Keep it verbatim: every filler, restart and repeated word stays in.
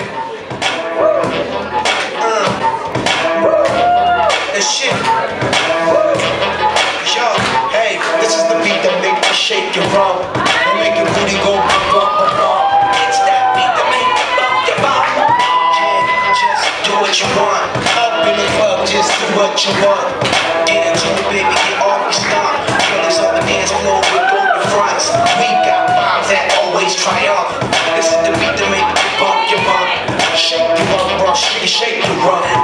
Uh, and shit. Yo, hey, this is the beat that make you shake your rump and make your booty go bum bum bum bum. It's that beat that make you bump your bum. Yeah, just do what you want. Up in the club, just do what you want. Get into it, baby, get off your stomp. Feel this on the dance floor with golden fronts. We got bombs that always triumph. This is the beat that make you bump your bum. Shake your rump, bro, shake, shake your rump.